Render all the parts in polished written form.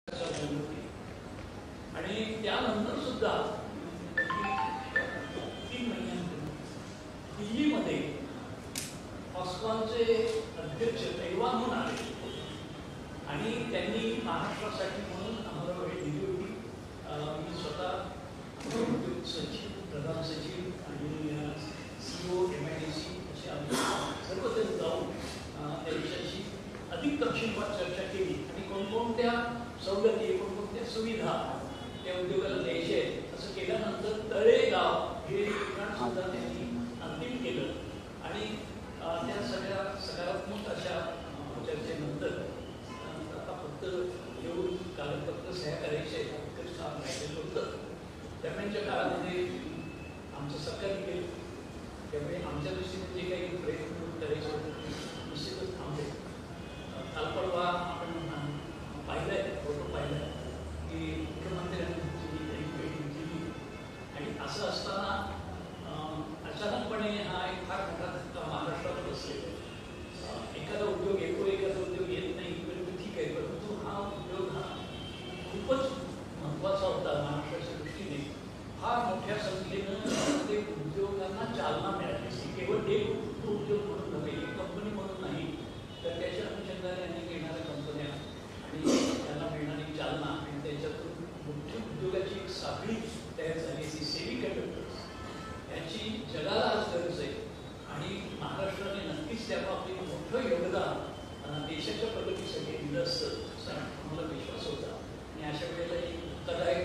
आणि त्यानंतर सुद्धा 3 महिन्यांपूर्वी दिल्लीमध्ये फॉस्कॉनचे अध्यक्ष तैवानहून आले आणि त्यांनी महाराष्ट्रासाठी म्हणून आम्हाला भेट दिली होती. मी स्वतः सचिव, प्रधान सचिव आणि CEO MIDC असे आम्ही सर्वजण जाऊन त्यांच्याशी अधिक तपशीलवार चर्चा केली आणि कोणकोणत्या सवलती, कोणकोणत्या सुविधा त्या उद्योगाला द्यायचे आहेत. असं केल्यानंतर तळेगाव हे ठिकाण सुद्धा त्यांनी अंतिम केलं आणि त्या सगळ्या सकारात्मक अशा चर्चेनंतर आता फक्त येऊन कागदपत्र सह्या करायचे इतकंच काम राहिलेलं होतं. दरम्यानच्या काळामध्ये आमचं सहकार्य केलं, त्यामुळे आमच्या दृष्टीने जे काही प्रयत्न करायचे होते निश्चितच थांबले. काल परवा आपण पाहिलं आहे, फोटो पाहिला आहे की मुख्यमंत्र्यांनी एक भेट दिली आणि असं असताना अचानकपणे हा एक फार मोठा धक्का महाराष्ट्रात बसलेला आहे. एखादा उद्योग येतो, एखादा उद्योग येत नाही परंतु ठीक आहे, परंतु हा उद्योग हा खूपच महत्त्वाचा होता महाराष्ट्राच्या दृष्टीने. फार मोठ्या संख्येनं ते उद्योगांना चालना मिळाली. केवळ एक उद्योग म्हणून नव्हे, एक कंपनी म्हणून नाही, तर त्याच्या अनुषंगाने अनेक येणाऱ्या कंपन्या आणि त्यांना मिळणारी चालना आणि त्याच्यातून मुख्य उद्योगाची एक साखळी तयार झाली. ती सेमीकंडक्टर्स याची जगाला आज गरज आहे आणि महाराष्ट्राने नक्कीच त्या बाबतीत मोठं योगदान देशाच्या प्रगतीसाठी दिलं असतं असा आम्हाला विश्वास होता. आणि अशा वेळेला एक धक्कादायक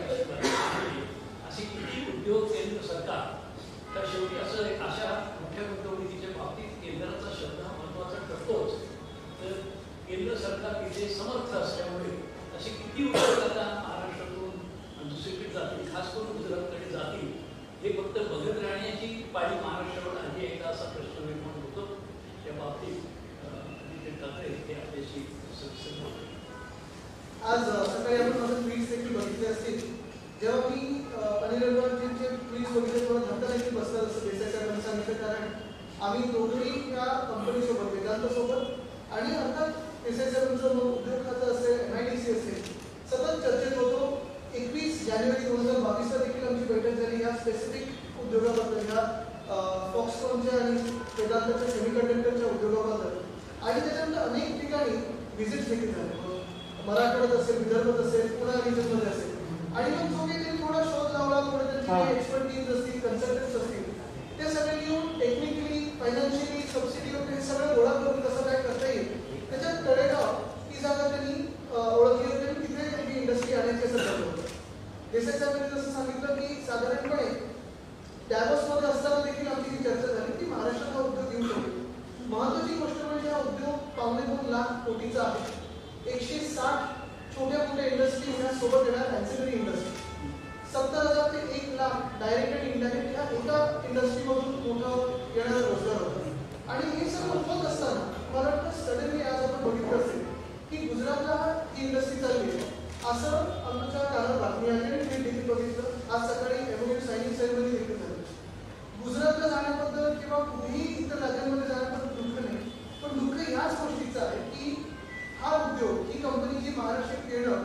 असे किती उद्योग केंद्र सरकार, तर शेवटी असं अशा मोठ्या गुंतवणुकीच्या बाबतीत केंद्राचा शब्द हा महत्त्वाचा ठरतोच. तर केंद्र सरकार इथे समर्थ असल्यामुळे असे किती उद्योग आता महाराष्ट्रातून दुसरीकडे जातील, खास करून गुजरातकडे जातील, हे फक्त बघत राहण्याची पाळी महाराष्ट्रावर आली आहे का असा प्रश्न निर्माण होतो. त्या बाबतीत ठाकरे हे आपल्याशी सविस्तर बोलले. आज सकाळी आपण माझं ट्वीट्स देखील बघितले असतील. जेव्हा मी अनिल अग्रवालजींचे ट्वीट्स बघितले तेव्हा धक्का देखील बसला असं देसाईसाहेबांनी सांगितलं. कारण आम्ही दोघंही या कंपनीसोबत, वेदांतासोबत आणि अर्थात देसाईसाहेबांचं उद्योग खातं असेल, MIDC असेल, सतत चर्चेत होतो. 21 जानेवारी 2022 देखील आमची बैठक झाली या स्पेसिफिक उद्योगाबद्दल, या फॉक्सकॉनच्या आणि वेदांताच्या सेमीकंडक्टरच्या उद्योगाबद्दल. आणि त्याच्यानंतर अनेक ठिकाणी व्हिजिट्स देखील झाले. मराठवाड्यात असेल, विदर्भात असेल, पुणे रिजनमध्ये असेल. आणि मग जो काही त्यांनी थोडा शोध लावला, थोडे त्यांची एक्सपर्टीज असतील, कन्सल्टन्स असतील, ते सगळे घेऊन टेक्निकली, फायनान्शियली, सबसिडी वगैरे हे सगळं गोळा करून कसं काय करता येईल त्याच्यात तळेगाव ही जागा त्यांनी ओळखली होती आणि तिथे त्यांची इंडस्ट्री आणायची असं ठरवलं होतं. देसाई साहेबांनी जसं सांगितलं की साधारणपणे डॅवोसमध्ये असताना देखील आमची ही चर्चा झाली की महाराष्ट्रात हा उद्योग येऊ शकतो. महत्त्वाची गोष्ट म्हणजे हा उद्योग 2.25 लाख कोटीचा आहे. 160 छोट्या मोठ्या इंडस्ट्री सोबत येणार ॲन्सिलरी इंडस्ट्री, 70,000 ते 1 लाख डायरेक्ट आणि इनडायरेक्ट या एका इंडस्ट्रीमधून मोठा येणारा रोजगार होता. आणि हे सगळं होत असताना मला वाटतं सडनली आज आपण बघितलं असेल की गुजरातला ही इंडस्ट्री चालली आहे असं आमच्या कानावर बातमी आली आणि मी देखील बघितलं. आज सकाळी एमओयू सायनिंग सेरेमनी देखील झाली. गुजरातला जाण्याबद्दल किंवा कुठेही इतर राज्यांमध्ये जाण्याबद्दल दुःख नाही, पण दुःख याच गोष्टीचं आहे की हा उद्योग, ही कंपनी जी महाराष्ट्रात येणं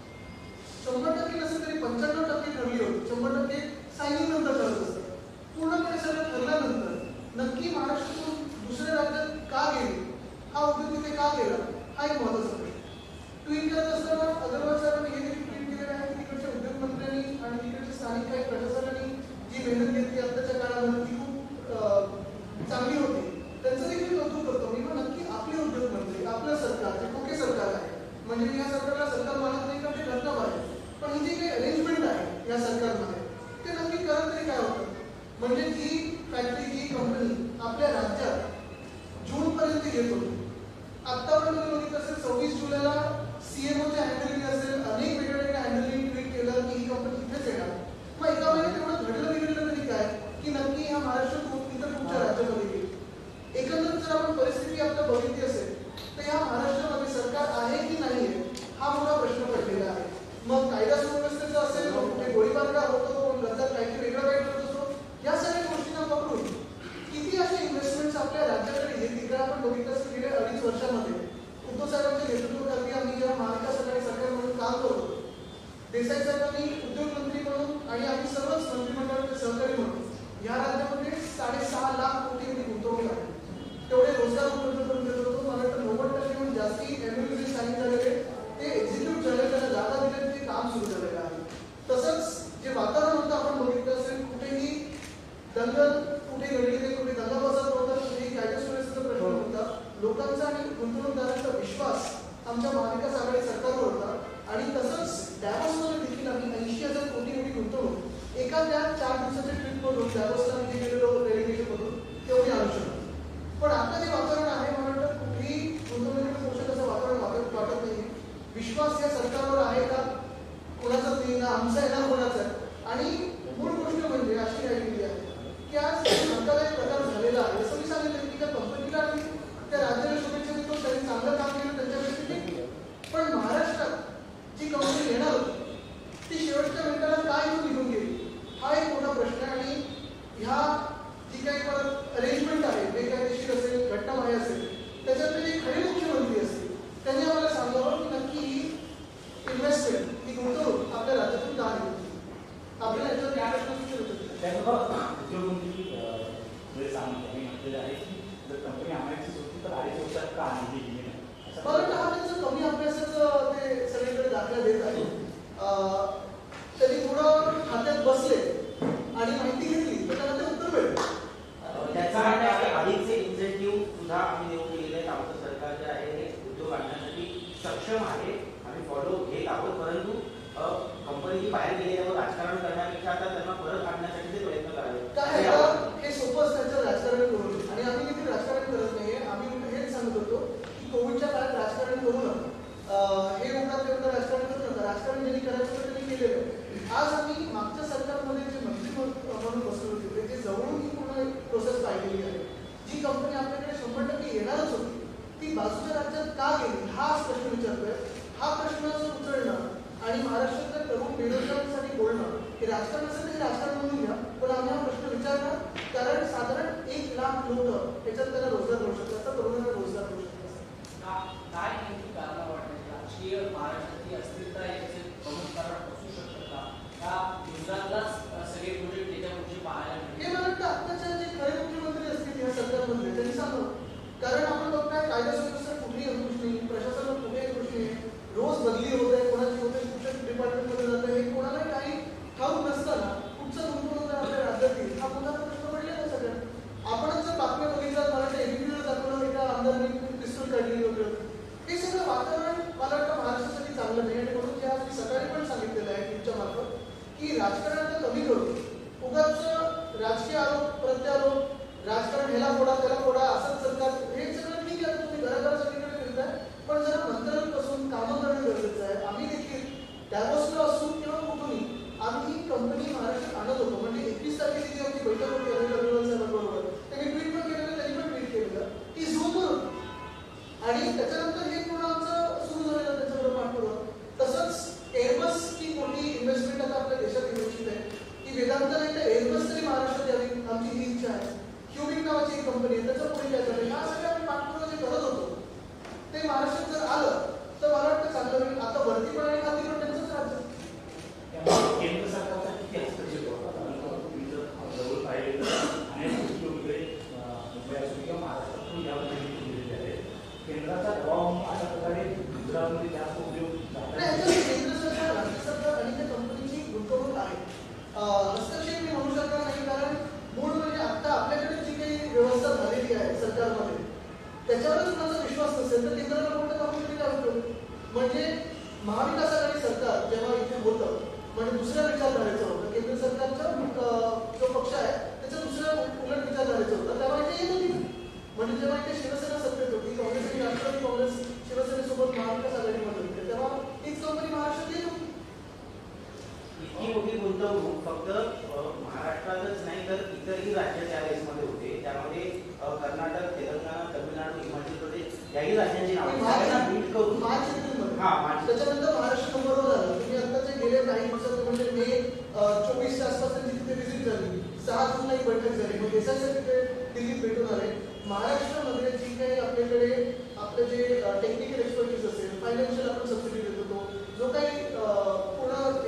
100% नसेल तरी 95% ठरली होती. 100% सायनिंग नंतर ठरत असतं. पूर्णपणे सगळं ठरल्यानंतर नक्की महाराष्ट्रातून दुसऱ्या राज्यात का गेली, हा उद्योग तिथे का गेला, हा एक महत्त्वाचा प्रश्न. ट्विट करत असताना अग्रवाल साहेबांनी हे देखील ट्विट केलेलं आहे की तिकडच्या उद्योगमंत्र्यांनी आणि तिकडच्या स्थानिक काही प्रशासनांनी जी मेहनत घेतली आताच्या काळामध्ये ती खूप चांगली होती. त्यांचं देखील कौतुक करतो मी. पण नक्की आपले उद्योगमंत्री, आपलं सरकार जे खोके सरकार आहे, म्हणजे मी या सरकारला सरकार मानत नाही का ते घटना आहे, पण ही जी काही अरेंजमेंट आहे या सरकारमध्ये ते नक्की करत देसाई साहेबांनी उद्योग मंत्री म्हणून आणि आम्ही सर्वच मंत्रिमंडळाचे सहकारी म्हणून या राज्यामध्ये 6.5 लाख कोटी एवढी गुंतवणूक आहे. तेवढे रोजगार उपलब्ध करून देत होतो. मला वाटतं 90% जास्ती एमओयू साईन झालेले ते एक्झिक्यूट झाले, त्यांना जागा दिले, ते काम सुरू झालेलं आहे. तसंच जे वातावरण होतं आपण बघितलं असेल, कुठेही दंगल कुठे घडली नाही, कुठे दंगा बसत नव्हता, कुठेही कायदा सुव्यवस्थेचा प्रश्न नव्हता. लोकांचा आणि गुंतवणूकदारांचा विश्वास आमच्या महाविकास आघाडी सरकारवर होता. आणि तसंच डॅवोसमध्ये देखील आम्ही 80,000 कोटी एवढी गुंतवणूक एका त्या 4 दिवसाच्या ट्रिपमधून डॅवोसला आम्ही गेलेलो डेलिगेशनमधून तेवढी आणू शकतो. पण आता जे वातावरण आहे, मला वाटतं कुठेही गुंतवणुकीचं पोषक असं वातावरण वाटत नाही. विश्वास या सरकारवर आहे का? कोणाचाच नाही, ना आमचा आहे ना कोणाचा आहे. आणि मूळ गोष्ट म्हणजे अशी राहिलेली आहे की आज धक्कादायक प्रकार झालेला आहे. जसं मी सांगितलं की त्या कंपनीला आणि त्या राज्याला शुभेच्छा देतो, त्यांनी चांगलं काम केलं, त्यांच्याकडे ठीक. पण महाराष्ट्रात जी कंपनी येणार होती ती शेवटच्या मिनिटाला काय निघून गेली, हा एक मोठा प्रश्न आहे. आणि ह्या जी काही परत अरेंजमेंट आहे, बेकायदेशीर असेल, घटनाबाह्य असेल, त्याच्यातले जे खरे मुख्यमंत्री असतील त्यांनी आम्हाला सांगावं की नक्की ही इन्व्हेस्टमेंट, ही गुंतवणूक आपल्या राज्यातून का निघून आपल्याला याच्यावर या प्रश्न सुचवू शकतो. उद्योगमंत्री सांगितलं म्हटलेलं आहे की जर कंपनी आणायची होती तर 2.5 वर्षात का आणली गेली नाही. मला वाटतं हा त्यांचं कमी अभ्यासाचं ते सगळीकडे दाखला देत आहे. त्यांनी थोडं खात्यात बसले आणि माहिती घेतली तर त्यांना ते उत्तर मिळेल. त्याचा अधिकचे इन्सेंटिव्ह सुद्धा आम्ही देऊ केलेले आहेत. आमचं सरकार जे आहे हे उद्योग आणण्यासाठी सक्षम आहे, आम्ही फॉलो घेत आहोत. परंतु कंपनी बाहेर गेल्यावर राजकारण करण्यापेक्षा आता त्यांना परत आणण्यासाठी ते प्रयत्न करावे. काय हे सोपं असण्याचं राजकारण करून, आणि आम्ही देखील राजकारण करत नाहीये. आम्ही हेच सांगत होतो की कोविडच्या काळात राजकारण करू नका, हे होणार तेवढं राजकारण करू नका. राजकारण ज्यांनी करायचं होतं त्यांनी केलेलं आहे. आज आम्ही मागच्या सरकारमध्ये जे मंत्री म्हणून बसले होते ते जवळून ही पूर्ण प्रोसेस पाहिलेली आहे. जी कंपनी आपल्याकडे 100% येणारच होती ती बाजूच्या राज्यात का गेली हा प्रश्न विचारतोय. हा प्रश्न उचलणं आणि महाराष्ट्रातल्या प्रमुख बेरोजगारांसाठी बोलणं हे राजकारण असेल तर राजकारण म्हणून घ्या, पण आम्ही हा प्रश्न विचारणार. कारण साधारण 1 लाख लोक याच्यात त्यांना रोजगार मिळू शकतात, तरुणांना रोजगार मिळू शकतात. काय नेमकी कारण वाटते? राजकीय महाराष्ट्राची अस्थिरता याचे प्रमुख कारण असू शकतं का गुजरातलाच सगळे प्रोजेक्ट त्याच्या पुढचे पाहायला मिळते? हे मला वाटतं आत्ताच्या जे खरे मुख्यमंत्री असतील या सरकारमधले त्यांनी सांगावं. कारण आपण बघताय कायदा सुव्यवस्था कुठेही अंकुश नाही, प्रशासनात कुठेही अंकुश नाही, रोज बदली होत आहे, कोणाची होते कुठच्या डिपार्टमेंटमध्ये जात आहे, कोणाला काही ठाऊक नसताना कुठचं गुंतवणूकदार आपल्या राज्यात येईल हा पुन्हा प्रश्न पडलेला सगळ्यात. आपणच जर बातम्या बघितल्यात, मला वाटतं एबीपीला दाखवलं एका आमदारांनी पिस्तूल काढली वगैरे. हे सगळं वातावरण मला वाटतं महाराष्ट्रासाठी चांगलं नाही. आणि म्हणून जे आज मी सकाळी पण सांगितलेलं आहे तुमच्या मार्फत की राजकारणाला कमी करून उगाच राजकीय आरोप प्रत्यारोप, राजकारण ह्याला फोडा त्याला फोडा असंच सरकार, हे सगळं ठीक आहे. तुम्ही घराघरा सगळीकडे फिरताय, पण जरा मंत्रालयापासून कामं करणं गरजेचं आहे. आम्ही देखील डॅवोसला असू किंवा कुठूनही आम्ही ही कंपनी महाराष्ट्रात आणत होतो. म्हणजे 21 तारखेची जी आमची बैठक होती अनिल अग्रवाल साहेबांबरोबर, त्यांनी ट्विट पण केलेलं, त्यांनी पण ट्विट केलेलं की झूमवर होती. आणि त्याच्यानंतर हे पूर्ण आमचं सुरू झालेलं त्याच्याबरोबर पाठपुरावा. तसंच एअरबस ही मोठी इन्व्हेस्टमेंट आता आपल्या देशात इन्व्हेस्टमेंट आहे की वेदांत नाही तर एअरबस तरी महाराष्ट्रात यावी, आमची ही इच्छा आहे. क्युबिक नावाची एक कंपनी आहे, त्याचं पुढे काय झालं, ह्या सगळ्या आम्ही पाठपुरावा जे करत होतो ते महाराष्ट्रात जर आलं तर मला वाटतं चांगलं होईल. आता वरती पण आणि खाली पण त्यांचंच राज्य. केंद्र सरकारचा किती हस्तक्षेप होता? तुम्ही जर जवळ पाहिलेलं अनेक गोष्टी वगैरे मुंबई असो किंवा महाराष्ट्रातून या केलेले आहेत. केंद्राचा दबाव अशा प्रकारे गुजरातमध्ये जास्त उपयोग केंद्र सरकार, राज्य सरकार आणि त्या कंपनीची गुंतवणूक आहे. हस्तक्षेप मी म्हणू शकणार नाही, कारण मूळ म्हणजे आता आपल्याकडे जी काही व्यवस्था झालेली आहे सरकारमध्ये त्याच्यावरच कुणाचा विश्वास नसेल तर केंद्राला मोठं काम तरी काय होतं. म्हणजे महाविकास आघाडी सरकार जेव्हा इथे होतं म्हणजे दुसऱ्या विचारधारेचं होतं, केंद्र सरकारचा जो पक्ष आहे त्याच्या दुसऱ्या उलट विचारधारेचं होतं, तेव्हा इथे येत होती. म्हणजे जेव्हा इथे शिवसेना सत्तेत होती, काँग्रेस आणि राष्ट्रवादी काँग्रेस शिवसेनेसोबत महाविकास आघाडीमध्ये होते, तेव्हा हीच कंपनी महाराष्ट्रात येत होती. इतकी मोठी गुंतवणूक फक्त महाराष्ट्रातच नाही तर इतरही राज्य त्यावेळेसमध्ये होते. त्यामध्ये कर्नाटक, तेलंगणा, तमिळनाडू, हिमाचल प्रदेश याही राज्यांची नावे बीट करून त्याच्यानंतर महाराष्ट्र नंबरवर आलं. तुम्ही आता जे गेले काही दिवसात म्हणजे मे 24च्या आसपास त्यांची तिथे व्हिजिट झाली, 6 जूनला ही बैठक झाली. मग देशाच्या तिथे दिल्लीत भेटून आले. महाराष्ट्रामध्ये जी काही आपल्याकडे आपलं जे टेक्निकल एक्सपर्टीज असेल, फायनान्शियल आपण सबसिडी देत होतो, जो काही पूर्ण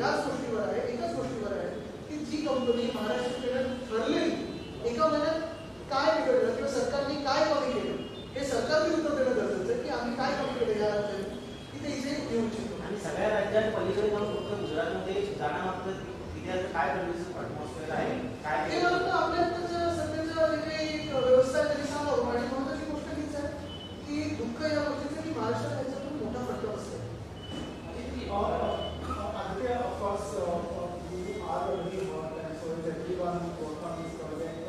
ह्याच गोष्टीवर आहे, एकाच गोष्टीवर आहे की जी कंपनी महाराष्ट्रात ठरलेली एका महिन्यात काय बिघडलं किंवा सरकारने काय कमी केलं हे सरकारने उत्तर देणं गरजेचं आहे की आम्ही काय कमी केलं या राज्याने की ते इथे येऊ इच्छितो. आणि सगळ्या राज्यात पलीकडे जाऊन फक्त गुजरातमध्ये जाण्यामागचं तिथे काय कंडिशन ॲटमॉस्फिअर आहे काय ते मला वाटतं आपल्या आत्ताच्या सध्याच्या जे काही व्यवस्था आहे त्यांनी सांगावं. आणि महत्त्वाची गोष्ट हीच आहे की दुःख या गोष्टीचं की महाराष्ट्रात याच्यातून मोठा फटका बसतो. Aditya, of course, we are already worked, and so is everyone who worked on this project.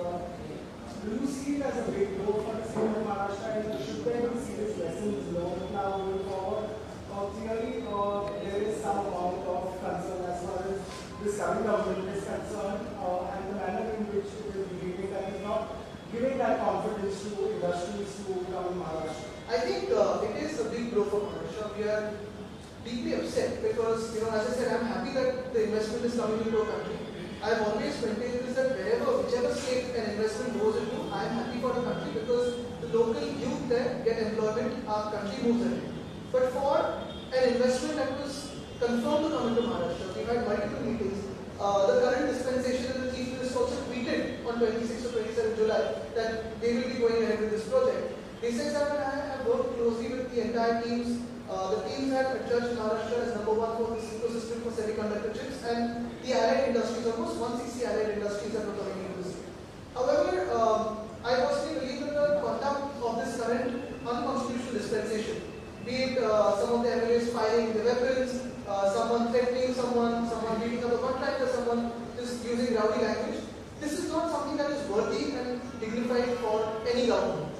Do you see it as a big blow for the state of Maharashtra? And should there be serious lessons learned now going forward? Clearly, there is some amount of concern as far as this current government is concerned, and the manner in which it is behaving, that is not giving that confidence to industries to come in Maharashtra. I think it is a big blow for Maharashtra. We are deeply upset because, as I said, I'm happy that the investment is coming into our country. I've always maintained this that whichever state an investment goes into, I'm happy for the country because the local youth there get employment, our country moves ahead. But for an investment that was confirmed to come into Maharashtra, we've had multiple meetings. The current dispensation and the chief minister also tweeted on 26 or 27 July that they will be going ahead with this project. They said that I have worked closely with the entire teams. The teams had judged Maharashtra as #1 for this ecosystem for semiconductor chips, and the allied industries, almost 160 allied industries that were coming into this. However, I personally believe that the conduct of this current unconstitutional dispensation, be it some of the MLAs firing the weapons, someone threatening someone beating up a contractor, someone just using rowdy language, this is not something that is worthy and dignified for any government.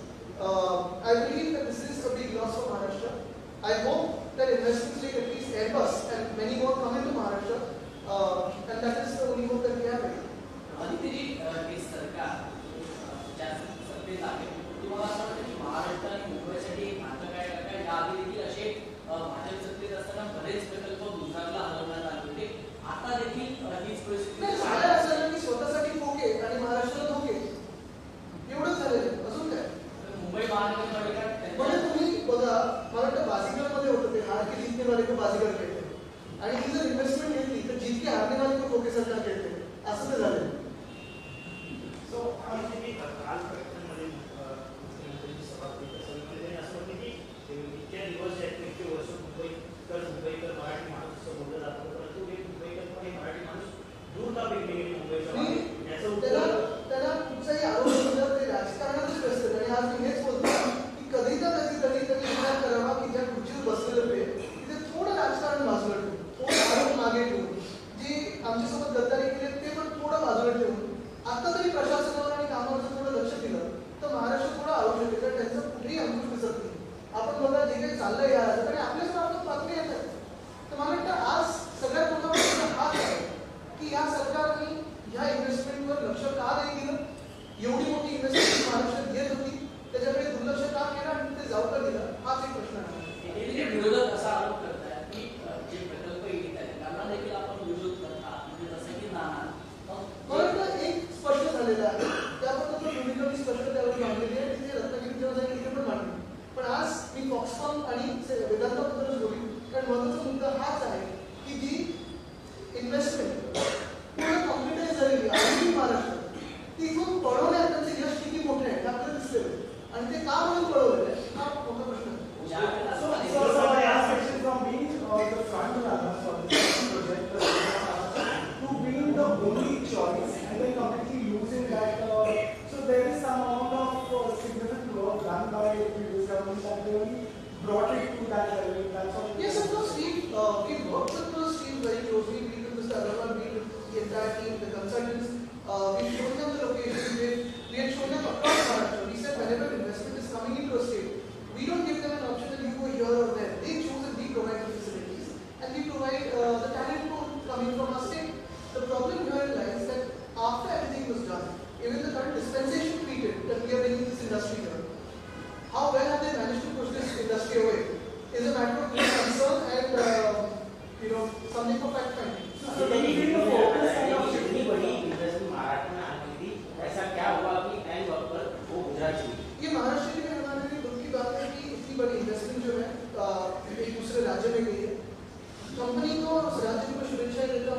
I believe that this is a big loss for Maharashtra. I hope that investments like at least Airbus and many more come into Maharashtra, and that is the only hope that we have. अधिकारी हे सरकार ज्या सत्तेत आहे तुम्हाला असं वाटतं की महाराष्ट्र आणि मुंबईसाठी नाटक काय करताय? याआधी देखील असे भाजप सत्तेत असताना बरेच प्रकल्प गुजरातला हलवण्यात आले होते. आता देखील हीच परिस्थिती नाही, झालं असं ना की स्वतःसाठी खोके आणि महाराष्ट्राला धोके एवढंच झालेलं आहे, अजून काय? मुंबई महानगरपालिका म्हणजे तुम्ही बघा, मला वाटतं बाजीगरमध्ये होतं ते हार के जितने वाले को बाजीगर खेळते, आणि ही जर इन्व्हेस्टमेंट घेतली तर जितके हारने वाले को खोके सरकार खेळते, असं ते झालं. सो काल प्रकरणामध्ये मुख्यमंत्र्यांची सभा होती त्याच्यामध्ये असं होतं की इतक्या दिवस इतके वर्ष मुंबईकर मराठी माणूस असं बोललं जातं, परंतु हे मुंबईकर पण हे मराठी माणूस दूर का वेगळे गेले मुंबईचा याचं उत्तर त्याला कुठचाही आरोप केला ते राजकारणातच व्यस्त. आणि आज मी हेच बोलतो की कधी विचार करावा की ज्या खुर्चीवर बसलेले होते तिथे थोडं राजकारण बाजूला ठेवून, थोडं आरोप मागे ठेवून, जे आमच्यासोबत गद्दारी केले ते पण थोडं बाजूला ठेवून आता तरी प्रशासनावर आणि कामावरचं थोडं लक्ष दिलं तर महाराष्ट्र थोडं आवडू शकेल. कारण त्यांचं कुठेही अंकुश दिसत नाही. आपण बघा जे काही चाललंय या राज्यात आणि आपल्याच बाबत बातमी येत आहेत. तर मला वाटतं आज सगळ्यात मोठा प्रश्न हाच आहे की या सरकारने ह्या इन्व्हेस्टमेंटवर लक्ष का नाही दिलं? एवढी मोठी इन्व्हेस्टमेंट महाराष्ट्रात येत होती, त्याच्याकडे दुर्लक्ष का केलं आणि ते जाऊ का दिलं? हाच एक प्रश्न आहे. विरोधक असा आरोप करतात की जे प्रकल्प येत आहेत त्यांना देखील आपण विरोध करता, म्हणजे जसं की नाना मला वाटतं एक स्पष्ट झालेलं आहे, त्याबद्दल युनिकली स्पष्ट त्यावर मांडलेली आहे, तिथे रत्नागिरीच्या जागी तिथे पण मांडली. पण आज मी फॉक्सकॉन आणि वेदांताबद्दलच बोलू, कारण महत्त्वाचा मुद्दा हाच आहे की जी इन्व्हेस्टमेंट पूर्ण कॉम्प्युटराइज झालेली आहे महाराष्ट्रात, ती इथून पळवण्यात त्यांचे यश किती मोठे आहे हे आपल्याला दिसलेलं आहे. आणि ते का म्हणून पळवलेलं आहे हा मोठा प्रश्न आहे. So my last question from being the front runner for this project to being the only choice and then completely losing that. So there is some amount of significant work done by the previous government that really brought it to that level. That's what. Yes, of course, we worked with those teams very closely. We with Mr. Agarwal, we with the entire team, the consultants. We showed them the locations. We had shown them across Maharashtra. We said whenever investment is coming into a state, we don't give them an option that you go here or there. They choose and we provide the facilities, and we provide the talent pool coming from our state. The problem here lies that after everything was done, even the current dispensation tweeted that we are bringing this industry here. How well have they managed to push this industry away is a matter of great concern and something for fact finding. So can you give the focus kind of इतनी बड़ी industry Maharashtra में आने थी, ऐसा क्या हुआ कि end वक्त पर वो गुजरात चली? ये महाराष्ट्र के हमारे लिए दुख की बात है कि इतनी बड़ी इन्वेस्टमेंट जो है एक दूसरे राज्य में गई है. कंपनी को उस राज्य को शुभेच्छा देता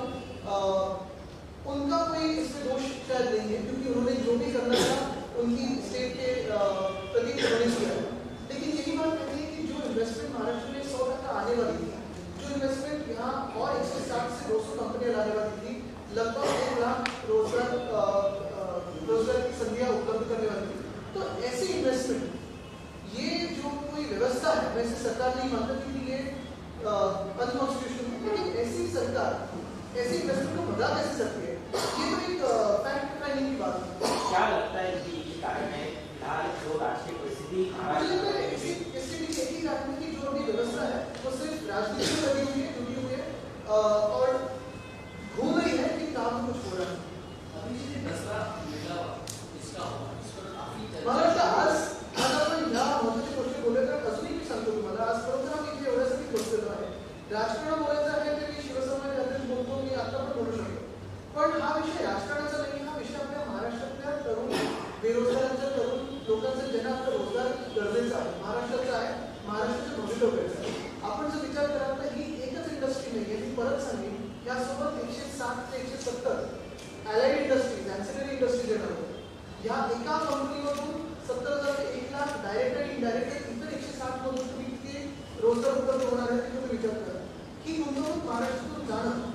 कंपनियां लाने वाली थी, लगभग 1 लाख रोजगार की संधियां उपलब्ध करने वाली थी। तो ऐसी इन्वेस्टमेंट, ये जो कोई व्यवस्था है, वैसे सरकार नहीं मानता कि ये अनकॉन्स्टिट्यूशनल है, लेकिन ऐसी सरकार ऐसी इन्वेस्टमेंट को भगा कैसे सकती है? ये तो एक फैक्ट फाइंडिंग की बात है। क्या लगता है कि ये कारण है फिलहाल जो राष्ट्रीय परिस्थिति मुझे लगता है इससे भी एक ही कारण है कि जो अभी व्यवस्था है वो सिर्फ राजनीति में लगी हुई है, जुड़ी हुई है और घूम रही है कि काम कुछ हो रहा है। अभी जे दसरा मेळावा इसका होता इस पर काफी चर्चा मला आज आपण ह्या महत्त्वाची गोष्ट बोलत तर अजूनही मी सांगतो तुम्हाला, आजपर्यंत आम्ही इथे एवढ्यासाठी पोहोचलेलो आहे. राजकारण बोलायचं आहे तर मी शिवसमाज यादीत बोलतो, मी आता पण बोलू शकतो, पण हा विषय राजकारणाचा नाही, हा विषय आपल्या महाराष्ट्रातल्या तरुण बेरोजगारांच्या तरुण लोकांचा, ज्यांना आपला रोजगार गरजेचा आहे, महाराष्ट्राचा आहे, महाराष्ट्राच्या भवितव्याचा आहे. आपण जर विचार कराल तर ही एकच इंडस्ट्री नाही आहे, मी परत सांगेन, यासोबत 160 ते 170 अलाइड इंडस्ट्रीज, ॲन्सिलरी इंडस्ट्रीज येणार होत्या. या एका कंपनीमधून 70,000 ते 1 लाख डायरेक्ट आणि इनडायरेक्ट इतर 160 मधून तुम्ही किती रोजगार उपलब्ध होणार आहे ते तुम्ही विचार करा. ही गुंतवणूक महाराष्ट्रातून जाणं